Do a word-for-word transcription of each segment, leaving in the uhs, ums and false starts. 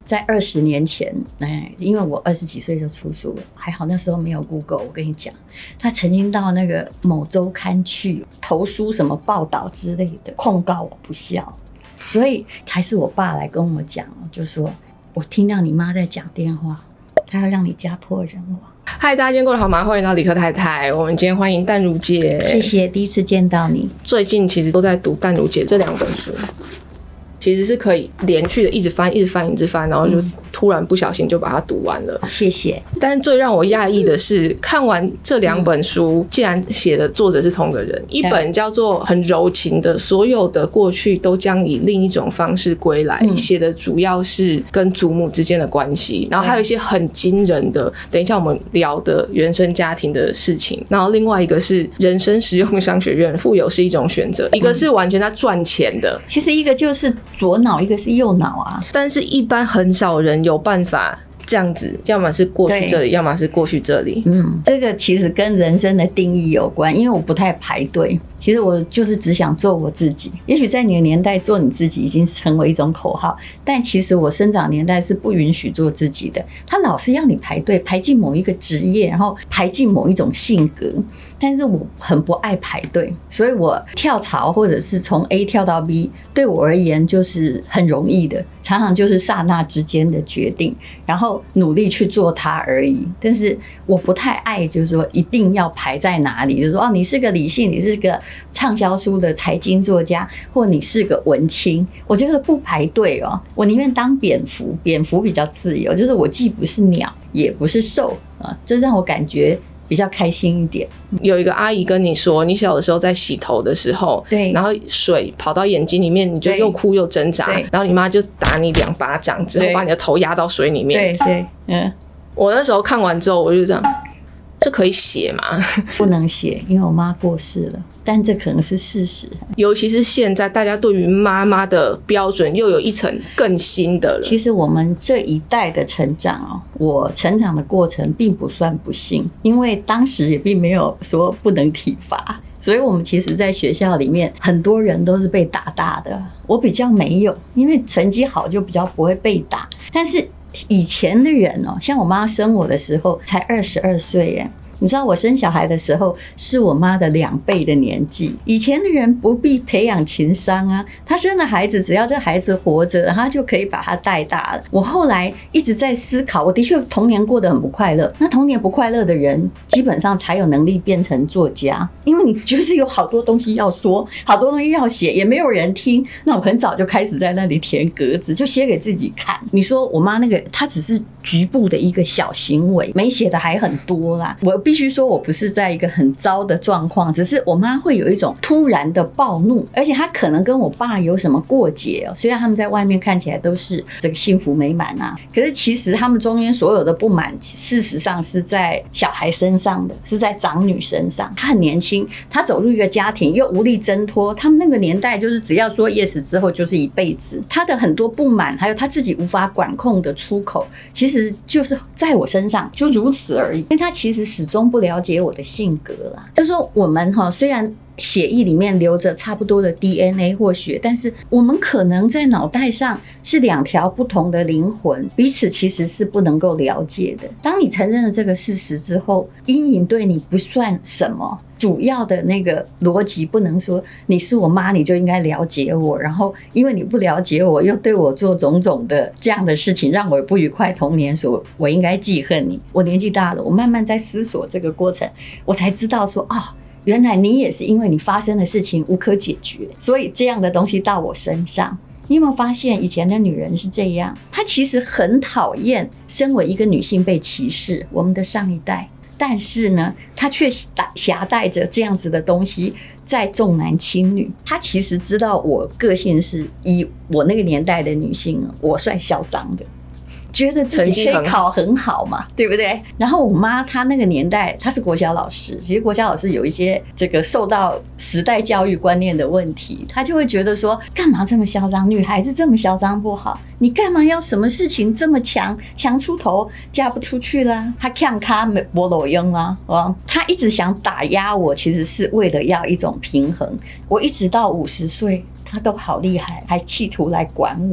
在二十年前，哎，因为我二十几岁就出书了，还好那时候没有 Google。我跟你讲，他曾经到那个某周刊去投书什么报道之类的，控告我不孝，所以才是我爸来跟我讲，就说我听到你妈在讲电话，她要让你家破人亡。 嗨，大家今天过得好吗？欢迎到理科太太。我们今天欢迎淡如姐， 谢谢，第一次见到你。 最近其实都在读淡如姐这两本书。其实是可以连续的一直翻一直翻一直翻，然后就突然不小心就把它读完了。 谢谢。 但是最让我讶异的是，看完这两本书，竟然写的作者是同个人。一本叫做很柔情的，所有的过去都将以另一种方式归来，写的主要是跟祖母之间的关系，然后还有一些很惊人的，等一下我们聊的原生家庭的事情。然后另外一个是人生实用商学院，富有是一种选择，一个是完全在赚钱的， 其实一个就是左脑，一个是右脑啊。 但是一般很少人有办法这样子，要么是过去这里，要么是过去这里。嗯， 这个其实跟人生的定义有关，因为我不太排队。其实我就是只想做我自己。也许在你的年代做你自己已经成为一种口号，但其实我生长年代是不允许做自己的。他老是要你排队，排进某一个职业，然后排进某一种性格。但是我很不爱排队，所以我跳槽或者是从 A 跳到 B， 对我而言就是很容易的，常常就是刹那之间的决定，然后努力去做它而已。但是我不太爱，就是说一定要排在哪里，就是说哦，你是个理性，你是个畅销书的财经作家，或你是个文青，我觉得不排队哦，我宁愿当蝙蝠，蝙蝠比较自由，就是我既不是鸟，也不是兽啊，这让我感觉比较开心一点。 有一个阿姨跟你说，你小的时候在洗头的时候，对，然后水跑到眼睛里面，你就又哭又挣扎，然后你妈就打你两巴掌，之后把你的头压到水里面。 对对，嗯， 我那时候看完之后，我就这样，这可以写吗？ 不能写，因为我妈过世了。但这可能是事实， 尤其是现在大家对于妈妈的标准又有一层更新的了。 其实我们这一代的成长哦，我成长的过程并不算不幸，因为当时也并没有说不能体罚，所以我们其实在学校里面很多人都是被打大的。我比较没有，因为成绩好就比较不会被打。但是以前的人哦，像我妈生我的时候才二十二岁耶。你知道我生小孩的时候是我妈的两倍的年纪。以前的人不必培养情商啊，他生了孩子，只要这孩子活着，他就可以把他带大了。我后来一直在思考，我的确童年过得很不快乐。那童年不快乐的人，基本上才有能力变成作家，因为你就是有好多东西要说，好多东西要写，也没有人听。那我很早就开始在那里填格子，就写给自己看。你说我妈那个，她只是局部的一个小行为，没写的还很多啦。我必须说我不是在一个很糟的状况，只是我妈会有一种突然的暴怒，而且她可能跟我爸有什么过节哦。虽然他们在外面看起来都是这个幸福美满啊，可是其实他们中间所有的不满，事实上是在小孩身上的，是在长女身上。她很年轻，她走入一个家庭又无力挣脱。他们那个年代就是只要说 yes 之后就是一辈子。她的很多不满，还有她自己无法管控的出口，其实就是在我身上就如此而已。因为她其实始终不了解我的性格啦，就是说我们哈虽然血液里面流着差不多的 D N A 或血，但是我们可能在脑袋上是两条不同的灵魂，彼此其实是不能够了解的。当你承认了这个事实之后，阴影对你不算什么。主要的那个逻辑不能说你是我妈你就应该了解我，然后因为你不了解我又对我做种种的这样的事情让我不愉快童年，所以我应该记恨你。我年纪大了，我慢慢在思索这个过程，我才知道说哦，原来你也是因为你发生的事情无可解决，所以这样的东西到我身上。你有没有发现以前的女人是这样，她其实很讨厌身为一个女性被歧视，我们的上一代，但是呢她却携带着这样子的东西在重男轻女。她其实知道我个性是以我那个年代的女性，我算嚣张的，觉得自己可以考很好嘛，对不对？然后我妈她那个年代，她是国小老师，其实国小老师有一些这个受到时代教育观念的问题，她就会觉得说，干嘛这么嚣张？女孩子这么嚣张不好，你干嘛要什么事情这么强，强出头，嫁不出去啦？她强卡没路用啊，她一直想打压我，其实是为了要一种平衡。我一直到五十岁，她都好厉害，还企图来管我。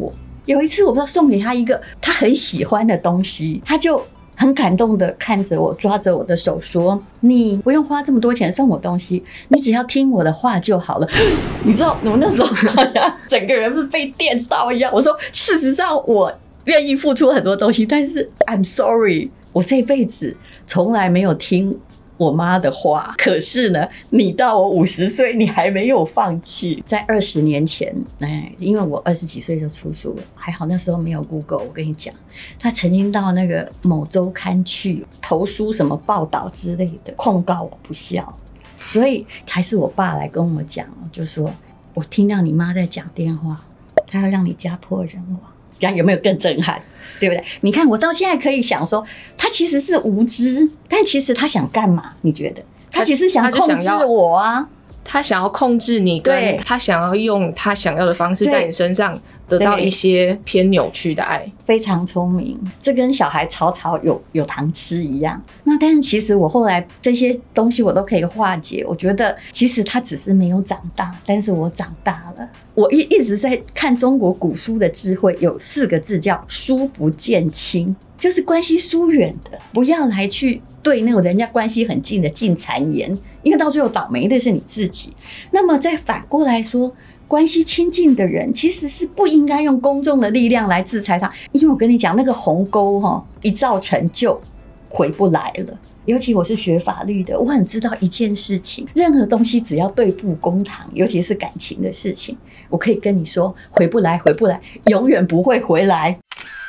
有一次我不知道送给他一个他很喜欢的东西，他就很感动的看着我，抓着我的手说：“你不用花这么多钱送我东西，你只要听我的话就好了。”你知道我那时候好像整个人是被电到一样。我说：“事实上我愿意付出很多东西，但是 I'm sorry， 我这辈子从来没有听我妈的话，可是呢，你到我五十岁，你还没有放弃。在二十年前，哎，因为我二十几岁就出书了，还好那时候没有 Google。我跟你讲，他曾经到那个某周刊去投书什么报道之类的，控告我不孝，所以才是我爸来跟我讲，就说我听到你妈在讲电话，她要让你家破人亡。这样有没有更震撼？对不对？你看我到现在可以想说，他其实是无知，但其实他想干嘛？你觉得？他其实想控制我啊！ 他想要控制你，跟他想要用他想要的方式在你身上得到一些偏扭曲的爱。 非常聪明，这跟小孩吵吵有有糖吃一样。那但是其实我后来这些东西我都可以化解。我觉得其实他只是没有长大，但是我长大了。我一一直在看中国古书的智慧，有四个字叫疏不见亲，就是关系疏远的，不要来去对那种人家关系很近的进谗言，因为到最后倒霉的是你自己。那么再反过来说，关系亲近的人其实是不应该用公众的力量来制裁他，因为我跟你讲，那个鸿沟哈一造成就回不来了。尤其我是学法律的，我很知道一件事情，任何东西只要对簿公堂，尤其是感情的事情，我可以跟你说回不来，回不来，永远不会回来。